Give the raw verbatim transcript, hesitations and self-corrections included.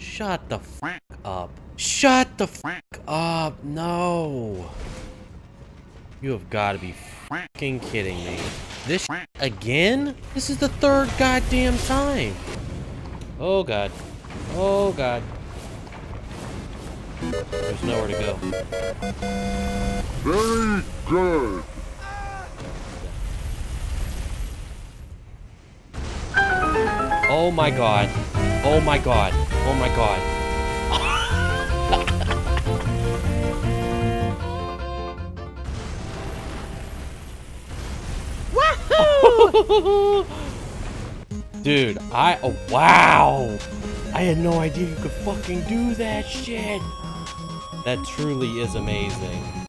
Shut the fuck up. Shut the fuck up. No. You have got to be fucking kidding me. This again? This is the third goddamn time. Oh god. Oh god. There's nowhere to go. Very good. Oh my god. Oh my god. Oh my god. Wahoo! Dude, I oh, wow. I had no idea you could fucking do that shit. That truly is amazing.